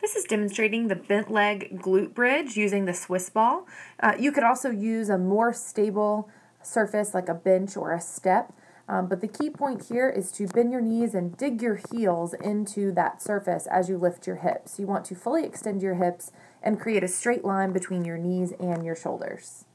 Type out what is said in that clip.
This is demonstrating the bent leg glute bridge using the Swiss ball. You could also use a more stable surface like a bench or a step, but the key point here is to bend your knees and dig your heels into that surface as you lift your hips. You want to fully extend your hips and create a straight line between your knees and your shoulders.